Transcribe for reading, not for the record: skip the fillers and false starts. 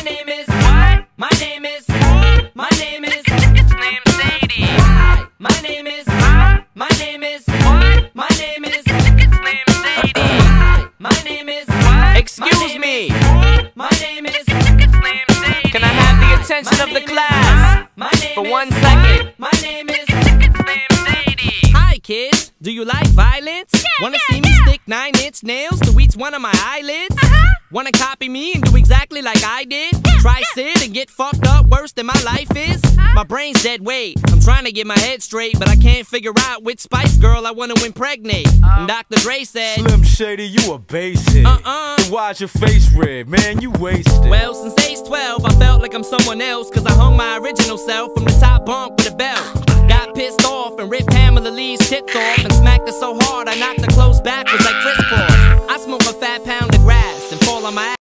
name is what? My name is my name is It's named Sadie. Hi. My name is my name is What? My name is It's named Sadie. Hi. My name is What? Excuse me, My name is It's named Sadie. can I have the attention of the class My name for is 1 second? My name is It's named Sadie. Hi kids, do you like violence? Wanna see me stick 9-inch nails to each one of my eyelids? Wanna copy me and do exactly like I did? Try sit and get fucked up worse than my life is? My brain's dead weight, I'm trying to get my head straight, but I can't figure out which Spice Girl I wanna impregnate. And Dr. Dre said, Slim Shady, you a basic. Then why's your face red, man? You wasted. well, since age 12, I felt like I'm someone else, cause I hung my original self from the top bunk with a belt. Got pissed off and ripped Pamela Lee's tits off and smacked her so hard I knocked her clothes backwards like Chris Paul. I smoke a fat pound of grass and fall on my ass.